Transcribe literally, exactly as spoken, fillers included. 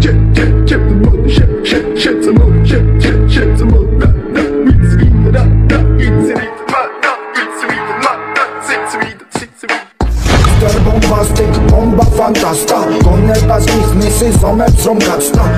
Chip, chip, chip the mother, shit, shit, shit the mother, chip, chip, shit the mother. It's me, da, da, it's me, da, da, it's me, da, da, it's me, it's me. Mister Bombastic, bomba fantasta. Con el pas mis misis, som ett som kastar.